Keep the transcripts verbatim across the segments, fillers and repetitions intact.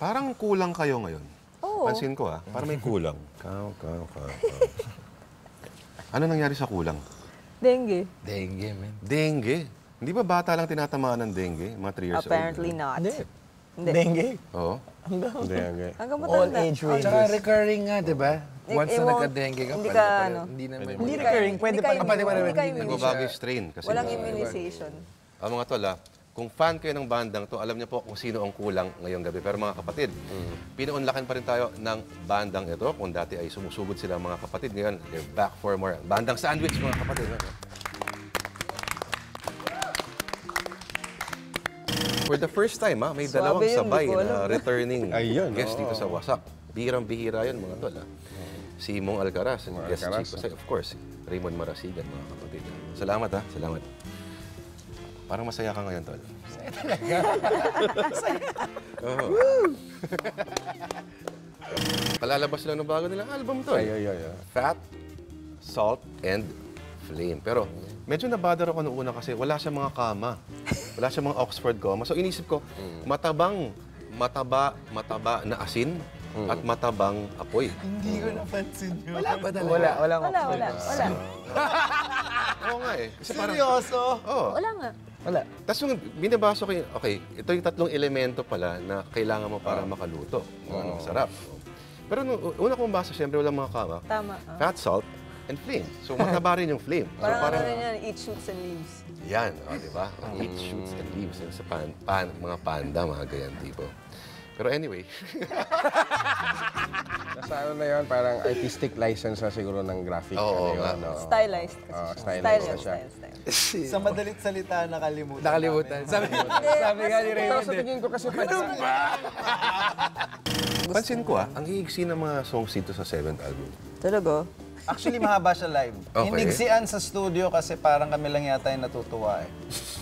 Parang kulang kayo ngayon. Oo. Pansin ko ah, parang may kulang. Kaw, kaw, kaw, kaw. Ano nangyari sa kulang? Dengue. Dengue, man. Dengue. Hindi ba bata lang tinatamaan ng dengue? Mga three years Apparently old? not. Hindi. Hindi. Dengue. Oo. Dengue. Hanggang All matanda. age Oh, ranges. Tsaka recurring nga, di ba? Eh, Once eh, na won't- nagka-dengue ka, hindi pala- ka, pala- ano, hindi na may... Hindi ka- recurring, pwede hindi pa ka naman. Pwede pa immune- naman. Hindi ka Hindi immune. Nagbabago yung strain kasi. Walang nga. immunization. Ah, mga tol ah, kung fan kayo ng bandang to, alam niyo po kung sino ang kulang ngayong gabi. Pero mga kapatid, pinuunlakan pa rin tayo ng bandang ito. Kung dati ay sumusugod sila mga kapatid, ngayon, they're back for more. Bandang Sandwich, mga kapatid. Ano? For the first time, ha, may Swabe dalawang yun, sabay di ko na alam. returning Ayun, guest oo. dito sa Wasak. Bihirang-bihira yun, mga tol. Ha? Si Mong Alcaraz, Mong guest Alcaraz, chief. Kasi, of course, Raymond Marasigan, mga kapatid. Salamat, ha? Salamat. Parang masaya ka ngayon, tol. Masaya talaga. Oo. Palalabas lang ng bago nilang album, tol. Ay, ay, ay, ay. Fat, Salt, and Flame. Pero medyo nabother ako noong una kasi wala siyang mga kama. Wala siyang mga Oxford comma. So inisip ko, matabang, mataba, mataba na asin at matabang apoy. Hindi ko napansin yun. Wala pa talaga. Wala, wala. Wala, wala, wala. Oo nga eh. Kasi parang, Seryoso? oo. Wala nga. Wala. Tapos yung binabasa ko yung, okay, ito yung tatlong elemento pala na kailangan mo para makaluto. Kung ano masarap. Pero nung una kong basa, siyempre walang mga kama. Tama. ah. Fat, salt, and flame. So mataba rin yung flame. So, Parang ano rin yan, eat shoots and leaves. Yan, o, di ba? Eat shoots and leaves. Yan sa pan, pan, mga panda, mga ganyan tipo. Pero anyway, Nasa ano na yun, parang artistic license na siguro ng graphic. Oo, ano nga. yun, no? Stylized kasi Oo, siya. stylized na siya. Style, style. Sa madalit salita, nakalimutan. Nakalimutan. Sabi, sabi nga ni Pero Raymond, sa eh. tingin ko kasi pa pansin ko ah, ang iigsi ng mga songs dito sa seventh album. Talaga? Actually, mahaba siya live. Okay. Inigsian sa studio kasi parang kami lang yata yung natutuwa eh.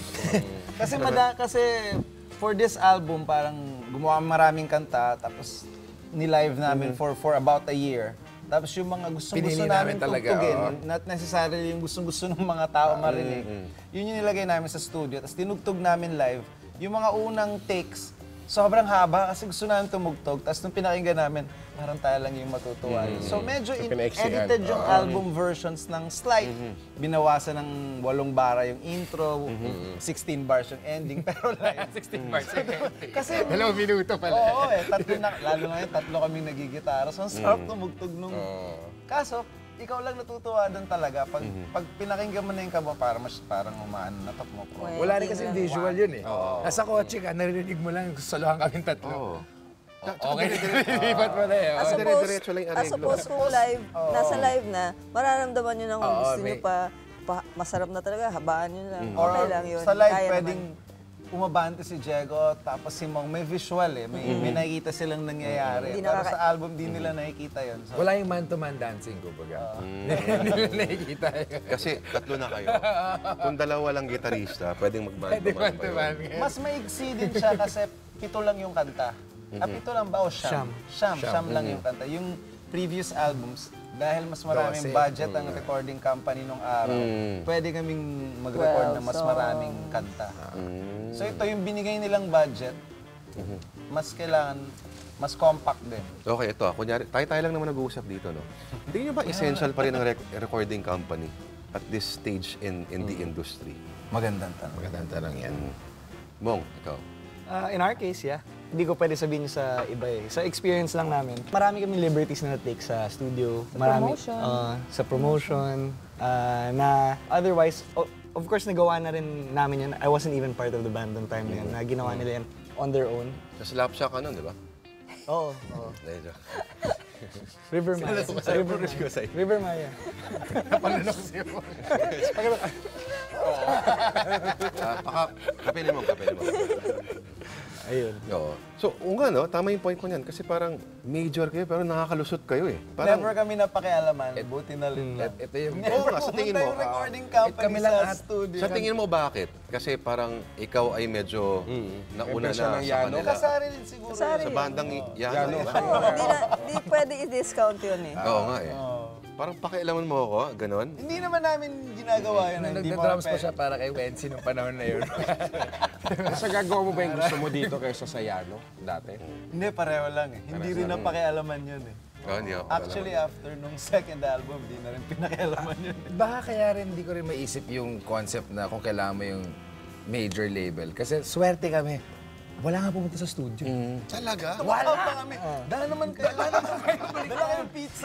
kasi mada, kasi for this album, parang gumawa kami maraming kanta, tapos ni-live namin for for about a year. Tapos yung mga gustong-gusto Pinili namin namin talaga, tugtugin, oo. not necessarily yung gustong-gusto ng mga tao marinig. Yun yung nilagay namin sa studio. Tapos tinugtog namin live. Yung mga unang takes, sobrang haba kasi gusto namin tumugtog. Tapos nung pinakinggan namin, parang tayo lang yung matutuwa. So medyo in- pinaiksihan. edited yung album versions ng slight. Binawasan ng walong bara yung intro, sixteen bars yung ending, pero live. sixteen bars. Kasi Dalawang minuto pala. Oo eh, tatlo na, lalo ngayon, tatlo kaming nagigitara. So, ang sarap tumugtog nung... Kaso, ikaw lang natutuwa doon talaga. Pag, pag pinakinggan mo na yung kaba, parang, mas, parang umaan na top mo. Well, Wala rin kasi tingnan. visual yun eh. Nasa kotse ka, naririnig mo lang, solohan kaming tatlo. Oo. Okay, lipat mo na eh. As Ah, suppose, dire-diretso lang yung as arreglo. suppose kung live, nasa live na, mararamdaman nyo na kung Oo, gusto nyo may- pa, pa, masarap na talaga, habaan nyo lang. Or Okay lang yun. sa live, Kaya pwedeng umabante si Diego, tapos si Mong, may visual eh. May, may nakikita silang nangyayari. Hindi Pero nakaka- sa album, di nila nakikita yun. So, Wala yung man-to-man dancing, kumbaga. Hindi nila nakikita yun. Kasi tatlo na kayo. Kung dalawa lang gitarista, pwedeng Pwede mag-band pa man-to-man. yun. mas maigsi din siya kasi pito lang yung kanta. Ah, pito lang ba o siyam? Siyam. Siyam, lang yung kanta. Yung previous albums, dahil mas maraming Dose. budget ang recording company nung araw, pwede kaming mag-record ng mas maraming kanta. So ito yung binigay nilang budget, mas kailangan, mas compact din. Okay, ito. ah, Kunyari, tayo-tayo lang naman nag-uusap dito, no? Hindi nyo ba essential pa rin ang rec- recording company at this stage in in the industry? Magandang tanong. Magandang tanong yan. Mong, ikaw. Uh, in our case, yeah. Hindi ko pwede sabihin sa iba eh. Sa experience lang namin, marami kami liberties na na-take sa studio. Sa marami, promotion. uh, sa promotion. uh, na otherwise, o- of course, nagawa na rin namin yan. I wasn't even part of the band on time na yan. Na ginawa nila yan on their own. Sa Slapshot ka nun, di ba? Oo. oo. Dahil River Maya. Sa River Maya. River Maya. Ah, paka, kapilin mo, kapilin mo. Ayun. Oo. So, o nga, no? Tama yung point ko niyan. Kasi parang major kayo, pero nakakalusot kayo eh. Parang, Never kami napakialaman, buti na rin lang. Ito yung... Oo nga, sa tingin mo. Pumunta yung recording company kami lang sa at- studio. Sa tingin mo bakit? Kasi parang ikaw ay medyo nauna Impresyon na ng sa Yano. kanila. Kasari din siguro. Kasari. Sa bandang Yano. Yano. eh. Hindi na, hindi pwede i-discount yun eh. Oo nga eh. Parang pakialaman mo ako, ganon. Hindi naman namin ginagawa yan. Nung Hindi mo nagda-drums pa pe- siya para kay Wency nung panahon na yun. Sa gagawa mo ba yung gusto mo dito kaysa sa Yano dati? Hindi, pareho lang eh. Hindi rin na pakialaman yun eh. Oh, hindi ako Actually, after nung second album, di na rin pinakialaman yun. Baka kaya rin hindi ko rin maisip yung concept na kung kailangan mo yung major label. Kasi swerte kami. Wala nga pumunta sa studio. Talaga? Wala pa kami. Dala naman kayo. Dala naman kayo. Dala kayong pizza.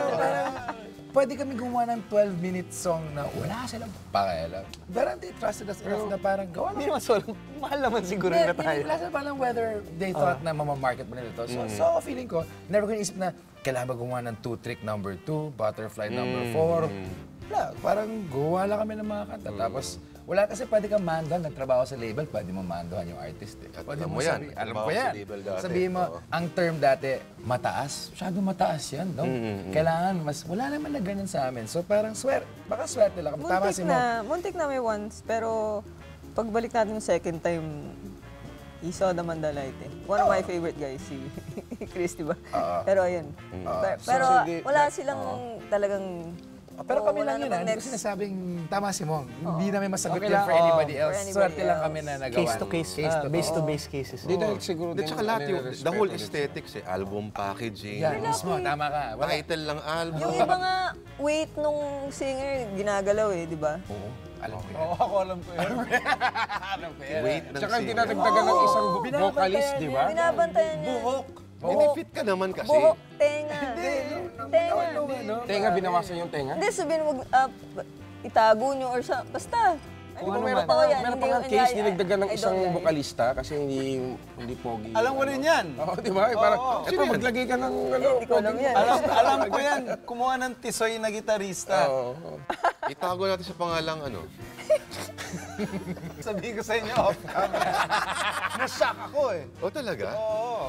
Pwede kami gumawa ng twelve-minute song na wala silang pakialam. Pero they trusted us enough na parang gawa Hindi naman sobrang mahal naman siguro Hindi, na tayo. Wala sila palang whether they thought na mamamarket mo nila ito. So, so feeling ko, never ko naisip na kailangan ba gumawa ng two-trick number two, butterfly number four. Wala, parang gawa lang kami ng mga kanta. Tapos, wala kasi pwede kang mandohan, nagtrabaho sa label, pwede mo mandohan yung artist. Eh. At Pwede alam mo yan, sabi- alam nagtrabaho ko yan. sa label dati. Sabihin mo, Oo. ang term dati, mataas. Masyado mataas yan, no? Kailangan, mas, wala naman na ganyan sa amin. So parang swear, baka swerte lang. Tama Muntik si Mo. na, muntik na may once, pero pagbalik natin yung second time, he saw the Mandalite eh. One of my favorite guys, si Chris, di ba? Pero ayun. Pero, pero wala silang talagang... Ah, pero Oo, kami wala lang yun, namang ah. Hindi ko next. sinasabing, tama si Mo. Hindi namin masagot Okay yun lang, for oo. anybody else. For anybody Swerte lang else. kami na nagawa. Case to case, Case ah, to base to base cases. Hindi dahil siguro At din saka lahat yung, nire-respeto the whole din. aesthetics eh, album packaging, Yan, mismo, tama ka. Wala. title lang album. Yung iba nga, weight nung singer, ginagalaw eh, di ba? Oo, alam ko yan. Oo, ako alam ko yun. Wait ng Tsaka hindi singer. nadagdagan ng isang vo- Binabantayan vocalist, di ba? Binabantayan niya. Buhok. Benefit ka naman kasi. Buhok, tenga. tenga. Tenga, binawasan yung tenga? Hindi, sabihin mo, uh, itago nyo or sa... Basta. Ay, Kung ano meron man. pa, Totoo yan, meron hindi pa nga yung case, inaya- dinagdagan ng I isang don't lie. vokalista kasi hindi hindi pogi. Alam ko rin yan. Oo, di ba? Parang, Oo. eto, maglagay ka ng ano, Hindi ko alam yan. Alam, alam ko yan. Kumuha ng tisoy na gitarista. Itago natin sa pangalang ano. Sabihin ko sa inyo, off camera. Na-shock ako eh. O talaga? Oo.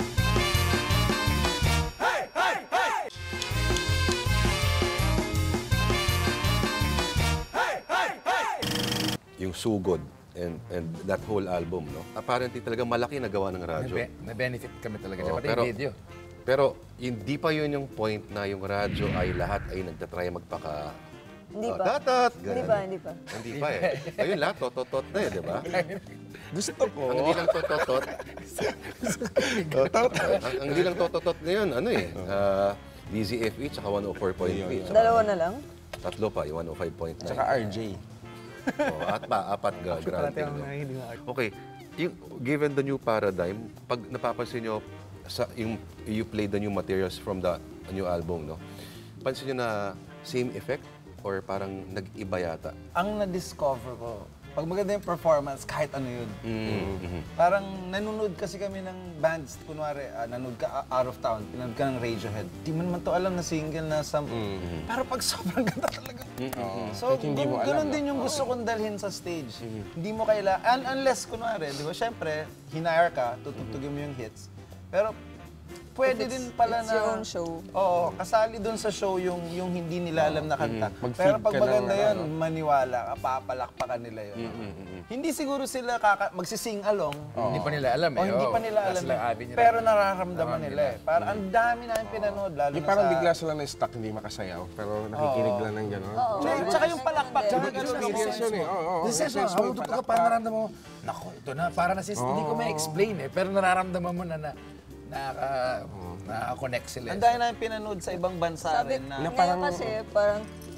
Yung Sugod and and that whole album, no? Apparently talaga malaki nagawa ng May, radyo. be- may benefit kami talaga. Oo, Pati pero, yung video. pero hindi pa yun yung point na yung radyo ay lahat ay nagtatry magpaka... Hindi oh, pa. Tatat! Hindi ganun. pa, hindi pa. Hindi pa eh. Ayun lahat, tototot na eh, di ba? Gusto ko. Ang hindi lang tototot. Totot. ang, ang hindi lang tototot ngayon, ano eh, uh, D Z F E tsaka one oh four point three. Tsaka Dalawa na lang? Tatlo pa, yung one oh five point nine. Tsaka R J. Oh, at pa, apat ga, Parati granting. ang no? nakikinig ng art. Okay, yung, given the new paradigm, pag napapansin nyo, sa, yung, you play the new materials from the new album, no? Pansin nyo na same effect or parang nag-iba yata? Ang na-discover ko, pag maganda yung performance, kahit ano yun. Mm-hmm. Parang nanonood kasi kami ng bands, kunwari, ah, nanood ka ah, out of town, pinanood ka ng Radiohead. Di mo naman to alam na single na sam... Pero pag sobrang ganda talaga. So, Kahit hindi mo gun- alam, ganun no? din yung gusto kong dalhin sa stage. Hindi mo kailangan, unless kunwari, di ba, syempre, hinire ka, tutugtugin mo yung hits. Pero pwede If it's- din pala it's na... your own show. Oo, kasali dun sa show yung yung hindi nila alam na kanta. Mag-feed Pero pag ka ng maganda ano, yun, ano. maniwala ka, papalakpakan nila yun. Hindi siguro sila kaka magsising along. Hindi pa nila alam eh. O hindi Oo, pa nila wala alam. silang eh. avenue Pero na- nararamdaman nila eh. Parang ang dami namin pinanood, lalo Yung na parang sa... bigla sila na stuck, hindi makasayaw. Pero nakikinig lang ng gano'n. Tsaka, tsaka yung palakpak. Tsaka Tsaka experience yun eh. Oo, oo. This is Essence mo, mo, habang tutok ka, palakpak. parang naramdaman mo, naku, ito na, para na sis, hindi ko ma-explain eh. Pero nararamdaman mo na na, nakaka, nakaka-connect sila. Ang dami namin pinanood sa ibang bansa Sabi, rin na... ngayon kasi, parang,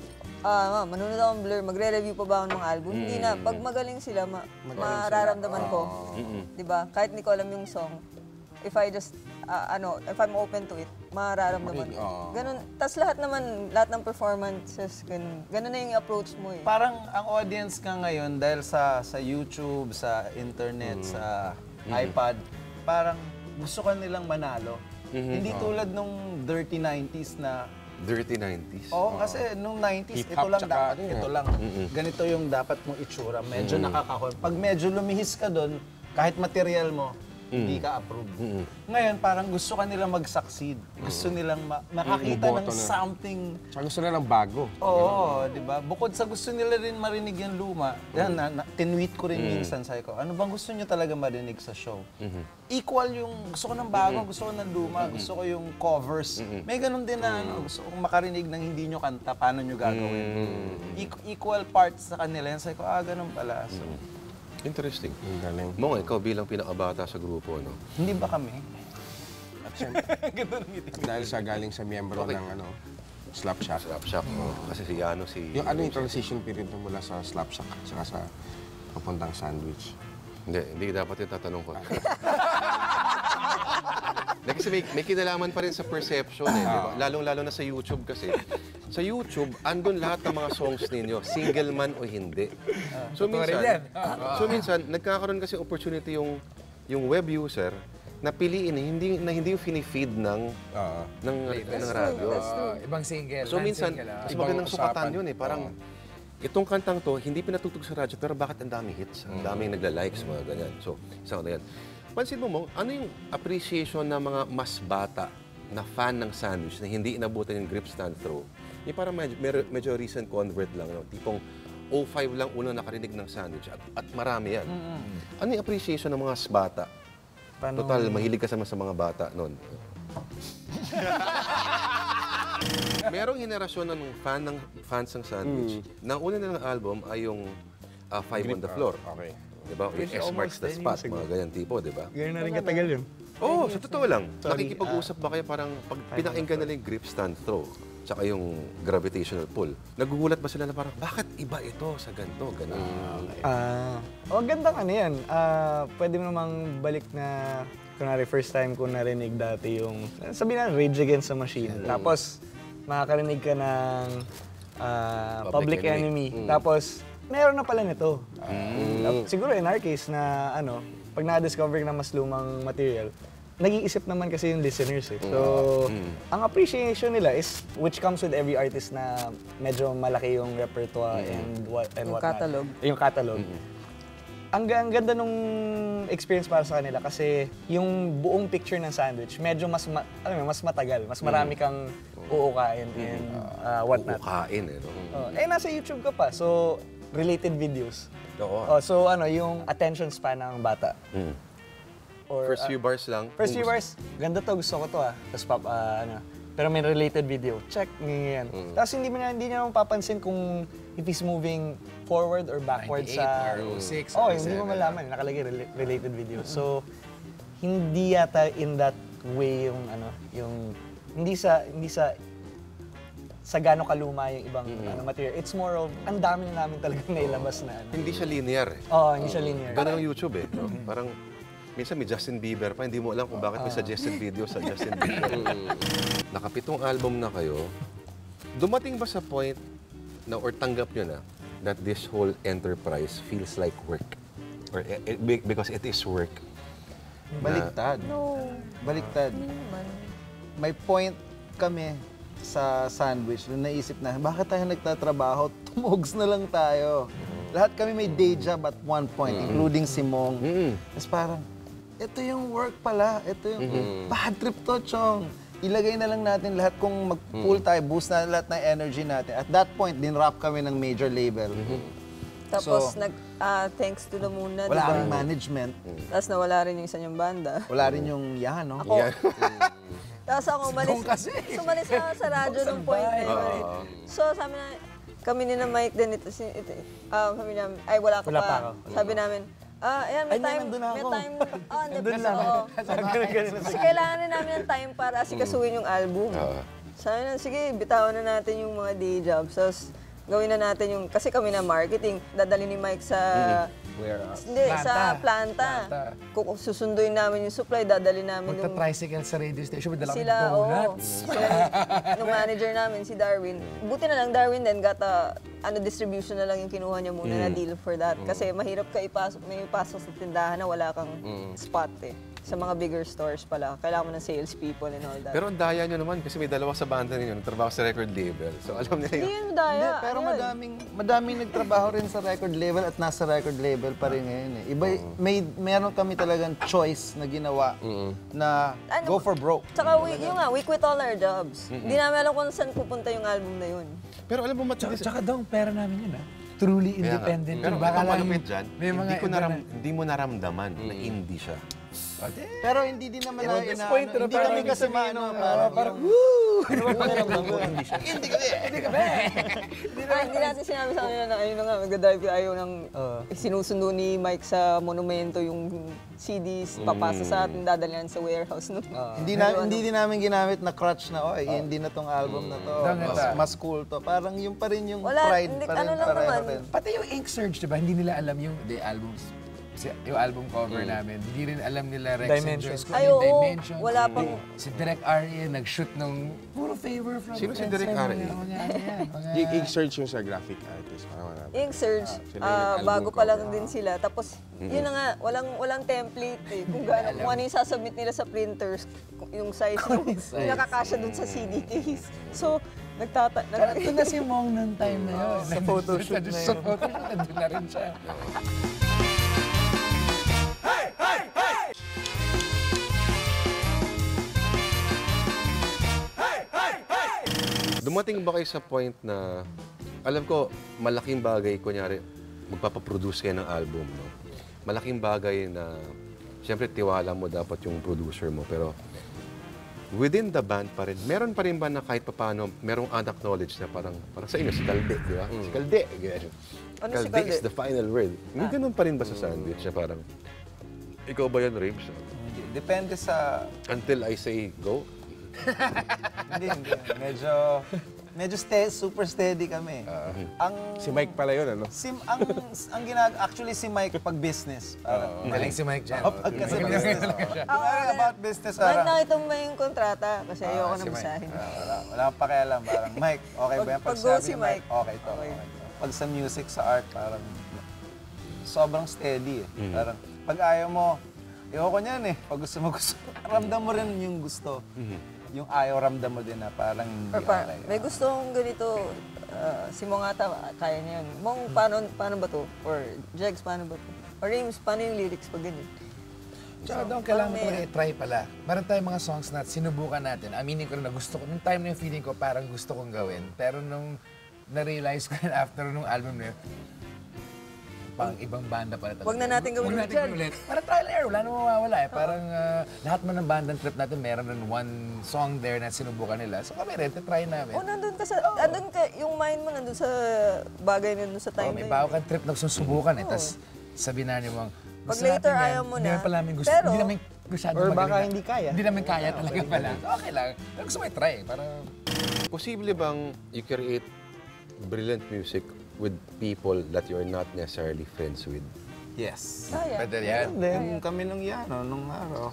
ah, uh, manunod ako ng Blur, magre-review pa ba ako ng mga album? Hindi na. Pag magaling sila, ma- mararamdaman ko. Di ba? Kahit hindi ko alam yung song, if I just, ah, ano, if I'm open to it, mararamdaman ko. Ganun. Tapos lahat naman, lahat ng performances, ganun, ganun na yung approach mo eh. Parang ang audience ka ngayon, dahil sa sa YouTube, sa internet, sa iPad, parang gusto ka nilang manalo. Hindi tulad nung dirty nineties na Dirty nineties. Oo, kasi nung nineties, ito Hip-hop lang tsaka dapat, ano eh. ito lang. Ganito yung dapat mong itsura. Medyo nakakahon. Pag medyo lumihis ka doon, kahit material mo, hindi ka approve. Ngayon, parang gusto ka nilang mag-succeed. Gusto nilang ma- makakita ng Bumoto na. something. Tsaka gusto na ng bago. Oo, di ba? Bukod sa gusto nila rin marinig yung luma, yan, na, na, tinweet ko rin minsan, sabi ko, ano bang gusto nyo talaga marinig sa show? Equal yung, gusto ko ng bago, gusto ko ng luma, gusto ko yung covers. May ganun din na, ano, gusto kong makarinig ng hindi nyo kanta, paano nyo gagawin. Equ- equal parts sa kanila, yan, sabi ko, ah, ganun pala. So, Interesting. Ang galing. Mong, ikaw bilang pinakabata sa grupo, no? hindi ba kami? At syempre, dahil sa galing sa miyembro ng ano, Slapshot. Slapshot, no? Kasi si ano, si... Yung ano yung transition period mo mula sa Slapshot saka sa papuntang Sandwich? Hindi, hindi dapat yung tatanong ko. Hindi, kasi may, may kinalaman pa rin sa perception eh, di ba? Lalong-lalo na sa YouTube kasi. Sa YouTube, andun lahat ng mga songs ninyo, single man o hindi. So minsan, so minsan nagkakaroon kasi opportunity yung yung web user na piliin eh, hindi na hindi yung fini-feed ng Oo. ng ng radyo. Ah, ibang single. So minsan, non-single, ah. mas Ibang magandang sukatan usapan. yun eh. Parang, itong kantang to, hindi pinatutug sa radyo, pero bakit ang daming hits? Ang daming nagla-likes, mga ganyan. So, isa ko na yan. Pansin mo mo, ano yung appreciation ng mga mas bata na fan ng Sandwich na hindi inabutan yung grip stand throw? Yung parang medyo, medyo, medyo recent convert lang, no? Tipong oh five lang unang nakarinig ng Sandwich at, at marami yan. Ano yung appreciation ng mga mas bata? Paano- Total, mahilig ka sa sa mga bata noon. Merong henerasyon ng fan ng fans ng Sandwich. Na una nilang album ay yung uh, Five on the Floor. Okay. Diba? Yung Which S marks almost the ten spot, years ago. mga ganyan tipo, diba? Ganyan na rin katagal yun. Oo, oh, sa totoo lang. Sorry, Nakikipag-usap ba kayo parang pag pinakinggan nila yung grip stand throw, tsaka yung gravitational pull, nagugulat ba sila na parang, bakit iba ito sa ganito, ganun? Ah, oh, gandang ano yan. Ah, pwede mo namang balik na, kunwari first time ko narinig dati yung, sabihin na, Rage Against the Machine. Tapos, makakarinig ka ng ah, Public Public, Enemy. Enemy. Tapos, meron na pala nito. Tap- Siguro in our case na ano, pag na-discover na mas lumang material, nag-iisip naman kasi yung listeners eh. So, ang appreciation nila is, which comes with every artist na medyo malaki yung repertoire and what and Yung whatnot. catalog. Yung catalog. Ang, ga- ang ganda nung experience para sa kanila kasi yung buong picture ng Sandwich, medyo mas ma- alam mo, mas matagal, mas marami kang uukain and uh, whatnot. Bukain eh, no? Oh, eh, nasa YouTube ka pa, so related videos. Oo. Oh, so ano, yung attention span ng bata. Mm. Or, First uh, few bars lang. First kung few gusto- bars, ganda to, gusto ko to ah. Tapos pap, ah, ano, pero may related video. Check, ganyan. Tapos hindi mo na, hindi niya naman papansin kung if he's moving forward or backward sa... ninety-eight, R O six, Oh, R O hindi mo seven. malaman. Nakalagay rela- related video. So, hindi yata in that way yung ano, yung... Hindi sa, hindi sa sa gaano kaluma yung ibang ano, material. It's more of, ang dami na namin talaga nailabas na ano. Hindi siya linear eh. Oo, hindi siya linear. Ganun ang YouTube eh. No? Parang, minsan may Justin Bieber pa, hindi mo alam kung bakit may suggested video sa Justin Bieber. Nakapitong album na kayo, dumating ba sa point na, or tanggap nyo na, that this whole enterprise feels like work? Or eh, eh, be- because it is work. Baliktad. No. Baliktad. Hindi naman. May point kami sa Sandwich na naisip na, bakit tayo nagtatrabaho? Tumugs na lang tayo. Lahat kami may day job at one point, including si Mong. Tapos parang, ito yung work pala. Ito yung bad trip to, Chong. Ilagay na lang natin lahat kung mag-pull tayo, boost na lahat ng energy natin. At that point, din-rap kami ng major label. Tapos, So, nag, ah, thanks to the moon na, Wala diba? kaming management. Tapos nawala rin yung isa niyang banda. Wala rin yung yan, no? Ako, tapos ako umalis, sumalis ako sa radyo nung point na yun. eh. So sabi na, kami ni na Mike din ito, si, ito um, sabi namin, ay wala ka Wala pa. pa ako. Sabi namin, ah, ayan, may Ay, time, nandun may ako. time, oh, hindi Nandun pa lang. ako. Ganun-ganun na Kasi kailangan rin namin ng time para asikasuhin yung album. Ah. Sabi na, sige, bitawan na natin yung mga day jobs. Tapos, gawin na natin yung, kasi kami na marketing, dadali ni Mike sa, hindi, sa planta. Planta. Kung susunduin namin yung supply, dadali namin yung Magta-tricycle sa radio station, may dala sila, kami oo. donuts. Sila, nung manager namin, si Darwin. Buti na lang, Darwin then got a ano distribution na lang yung kinuha niya muna na deal for that. Kasi mahirap ka ipasok, may ipasok sa tindahan na wala kang spot eh. Sa mga bigger stores pala, kailangan mo ng salespeople and all that. Pero ang daya nyo naman kasi may dalawa sa banda ninyo, nagtrabaho sa record label. So alam nila Hindi yun. yun daya. Hindi, pero Ano yun? madaming madaming nagtrabaho rin sa record label at nasa record label pa rin ngayon eh. Iba, may meron kami talagang choice na ginawa na Ano? go for broke. Tsaka we, yun nga, we quit all our jobs. Hindi namin alam kung saan pupunta yung album na yun. Pero alam mo, matindi Tsaka, tsaka daw, ang pera namin yun, ha? Truly Kaya nga. independent. Pero Baka ang lang malupit dyan, may mga hindi, ko iba naram, na- hindi mo naramdaman na indie siya. Pero hindi din naman na, this ina, point, ano, hindi parang kami ibig kasi sabihin, maano, no, parang, parang, yung- Ano ba pakiramdam ko? Hindi siya. hindi kami. Ah, hindi natin sinabi sa kanila na ayun na nga, magdadrive ayaw ng sinusundo ni Mike sa monumento yung C Ds, papasa sa atin, dadalhan sa warehouse. No? Hindi na hindi din namin ginamit na crutch na oy, hindi na tong album na to. Dangit Mas, ah. mas cool to. Parang yung pa rin yung Wala, pride hindi- pa rin, ano lang pareho naman. rin. Pati yung Ink Surge, diba? Hindi nila alam yung the albums. Si- Yung album cover namin, hindi rin alam nila Rex and Dimension. Joyce kung Ay, yung oo. Dimension. Wala pang- Si Direk Aria nag-shoot nung puro favor from Sino si Red Direk Seven, Aria? mga- mga ano yan, mga- Yung i-search yung sa graphic artist. Parang wala. Yung Surge, sila yung ah, album bago pa lang cover. din sila. Tapos, yun na nga, walang walang template eh. Kung, gaano, kung ano yung sasubmit nila sa printers, kung- yung size, yung, yung nakakasya dun sa C D case. So, nagtata... Pero Nag- ito na si Mong nung time na yun. Sa photoshoot na Sa yun. photoshoot, nandun na rin siya. Dumating ba kayo sa point na, alam ko, malaking bagay, kunyari, magpapaproduce kayo ng album, no? Malaking bagay na, siyempre, tiwala mo dapat yung producer mo, pero within the band pa rin, meron pa rin ba na kahit paano, merong unacknowledged na parang, parang sa inyo, si Kalde, di ba? Si Kalde, ganyan. Ano si Kalde Kalde? is the final word. May ganun pa rin ba sa sandwich na parang, ikaw ba yan, Ribs? Depende sa Until I say go? hindi, hindi. Medyo medyo ste- super steady kami. ang Si Mike pala yun, ano? si ang ang ginag actually si Mike pag business. Parang Galing si Mike dyan. Oh, pag kasi business. Parang about business. Mike, Parang, nakita mo ba yung kontrata? Kasi ayoko na si Mike. basahin. wala, wala akong pakialam. Parang, Mike, okay ba yan? Pag- pag go sabi si ni Mike, okay to. okay. Okay. to. Pag sa music, sa art, parang sobrang steady eh. Mm. Parang, pag ayaw mo, ayoko niyan eh. Pag gusto mo, gusto. Ramdam mo rin yung gusto. Yung ayaw, ramdam mo din na parang hindi Or pa, okay. may gusto kong ganito, ah, si Mongata, kaya niya yun. Mong, paano, paano ba to? Or Jegs, paano ba to? Or James, paano yung lyrics pag ganyan? Tsaka doon, kailangan mo Parang talaga i-try pala. Meron tayong mga songs na sinubukan natin. Aminin ko rin na gusto ko. Nung time na yung feeling ko, parang gusto kong gawin. Pero nung na-realize ko rin after nung album na yun, pang ibang banda pala talaga. Huwag na natin gawin Huwag ulit natin yan. gawin ulit. Parang trial and error, wala namang mawawala eh. Parang ah, lahat man ng bandang trip natin, meron rin one song there na sinubukan nila. So kami rin, try namin. O, nandun ka sa, nandun ka, yung mind mo nandun sa bagay na nandun sa Oh, time may na bago yun. kang trip na susubukan eh. Tapos sabihin na niyo mong, Pag gusto later natin yan, ayaw mo Hindi na, naman pala namin gusto. pero- hindi namin masyado Or baka magaling. hindi kaya. Hindi namin kaya talaga pala. So, okay lang. Pero gusto mo i-try. Para Posible bang you create brilliant music with people that you're not necessarily friends with? Yes. Kaya. pwede yan. Yung kami nung yan, no, nung araw.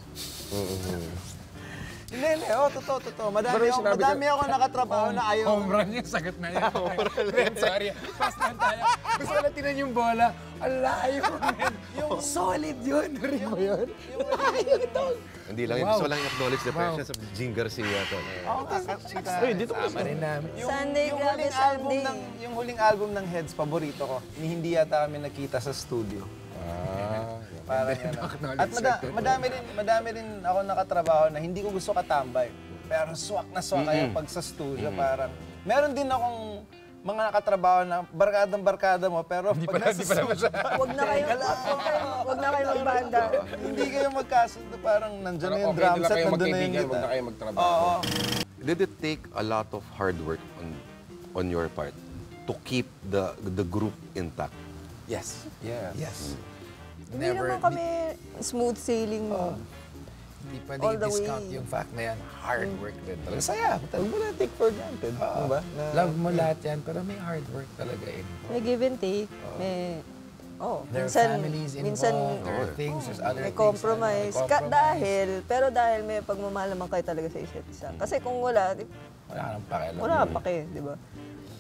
Hindi, hindi. Oh, totoo, totoo. Madami, Pero yung ako, sinabi ko- madami ako nakatrabaho na ayaw. Home run yung sagot na yan. I'm sorry. Fast lang tayo. Gusto ko lang tinan yung bola. Ang layo, man. Yung solid yun. Narinig mo yun? Hindi lang, yun. Wow. gusto lang acknowledge the presence of Jing Garcia. To. Uy, dito ko rin namin. Yung, Sunday, yung grabe, huling album Sunday. ng yung huling album ng Heads paborito ko. Ni hindi yata kami nakita sa studio. Ah, Parang ano. At mada, madami rin madami rin ako nakatrabaho na hindi ko gusto katambay. Pero swak na swak kayo pag sa studio parang meron din akong mga nakatrabaho na barkadang barkada mo pero pag nasa studio, Huwag na kayo, huwag kayo, huwag na kayo magbanda. hindi kayo magkasundo parang nandiyan na Parang yung okay drum na lang set kayo nandun na yung magkaibigan, huwag na guitar. kayo magtrabaho. Oo. Did it take a lot of hard work on on your part to keep the the group intact? Yes. Yes. Yes. Hindi naman kami smooth sailing. Hindi pa all the discount way. yung fact na yan. Hard work din talaga. Saya. Huwag mo na take for granted. Ano ba? Na- Love mo lahat yan, pero may hard work talaga eh. May give and take. May, oh, There are minsan, families involved, minsan, there are things, there's other may things. compromise. ano, may Ka, compromise. dahil, pero dahil may pagmamahal naman kayo talaga sa isa't isa. Kasi kung wala, di, Wala ka nang pakialam. wala pa kayo, di ba?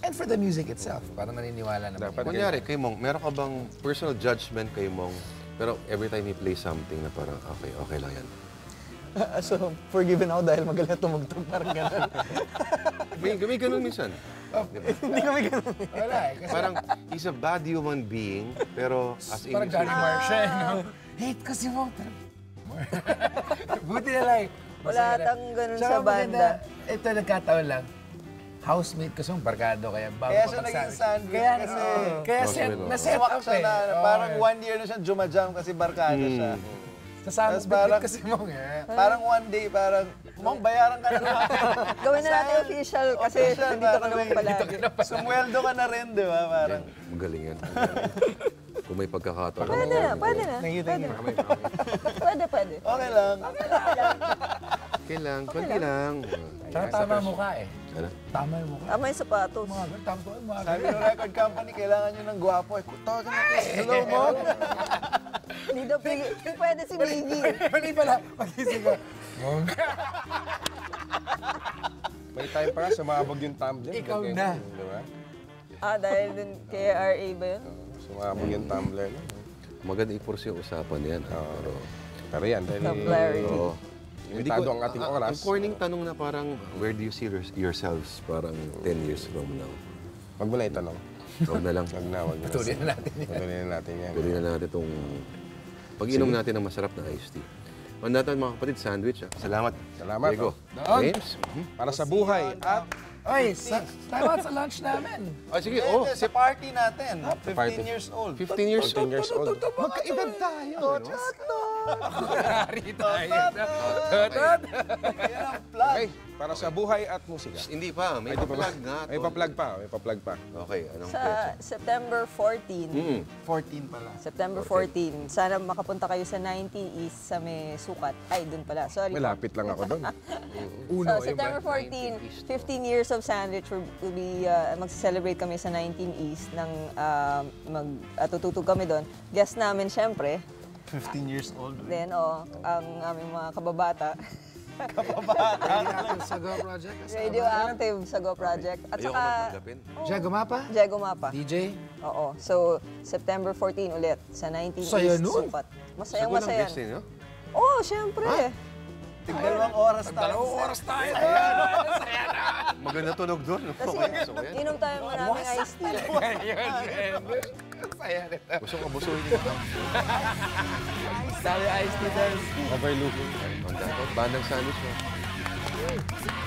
And for the music itself, parang naniniwala naman. Dapat Kunyari, kay Mong, meron ka bang personal judgment kay Mong, pero every time he plays something na parang, okay, okay lang yan. so, forgiven ako dahil magaling tumugtog, parang gano'n. May, may ganun minsan. Hindi kami gano'n. Wala eh. Kasi Parang, he's a bad human being, pero as in... parang Johnny Mark siya, eh, no? Hate ko si Mo. Pero, buti na lang. Wala tang ganun Tsaka sa maganda, banda. Ito, nagkataon lang. Housemate ko siyang barkado, kaya bago Kaya pa siya naging mag-sandwich. sandwich Kaya, kasi kaya set, Hospital. na-set swak up siya eh. na, Oo, parang eh. one year na siya jumajam kasi barkada siya. Kasama Tas bit parang- kasi mo eh. Parang one day, parang, Mong, bayaran ka na natin. Gawin na natin official kasi Official, nandito ka parang naman may- palagi. Sumweldo ka na rin, di ba? Parang, Magaling yan. Kung may pagkakataon. Pwede na, pwede na. Thank you, thank you. Pwede, pwede. okay lang. Okay lang, konti lang. Tsaka tama mo ka eh. Ano? Tama yung mukha. Tama yung sapatos. Mga ganun, tama ko yung mga Sabi ganun. ng record company, kailangan nyo ng gwapo. Eh, tawagan natin. Hello, Mong. Hindi daw pwede, pwede si Miggy. Mali pala, pag-isip ko. Mong. May time pa nga, sumabog yung tumbler. Ikaw Ganyan, na. Di ba? Ah, dahil dun kay R A ba yun? Sumabog yung tumbler. no? Maganda i-force yung usapan yan. ah, Pero, Pero yan, dahil Popularity. oo. limitado ang ating ang- oras. Ang corning tanong na parang, where do you see your- yourselves parang ten years from now? Wag mo na itanong. Huwag na lang. Wag na, wag na. Patuloy na natin yan. Patuloy na natin yan. Tuloy na natin itong pag-inom natin ng masarap na iced tea. Mandatan mga kapatid, sandwich. Ah. Salamat. Salamat, Diego. Doon. James. Para sa buhay at Oy, sa, tama sa lunch namin. Ah, sige, Oh, oh. sa party natin. party. fifteen years old. fifteen years fifteen years old. Magkaedad tayo. no? Hari tayo. Totot. Yan ang plug. Okay, para sa buhay at musika. Hindi pa, may Ay, di pa ba? pa-plug nga. May pa-plug pa, may pa-plug pa. Okay, anong Sa petsa? September fourteenth. Mm. fourteen pala. September fourteenth. Sana makapunta kayo sa nineteen East sa may sukat. Ay, dun pala. Sorry. Malapit lang ako doon. Uno, So, yung September fourteenth, fifteen years of Sandwich will, will be, uh, mag-celebrate kami sa nineteen East ng uh, mag, uh, tututog kami doon. Guest namin, syempre. fifteen years old. Then, oh, ang aming mga kababata. sa Go Project. Radioactive sa Go Project. At Ayoko saka, magtanggapin. Jago Mapa? Diego Mapa. D J? Oo. So, September fourteenth ulit sa nineteen Saya East nun. Sukat. Masayang Sagulang masaya. guest ninyo? Oo, syempre. Tigdalawang oras tayo. Dalawang oras tayo. Maganda tunog doon. Kasi Okay, gusto ko yan. inom tayo maraming iced tea. Gusto ko abusuhin nyo. Dali iced tea dance. Overlooking. Bandang sandwich mo.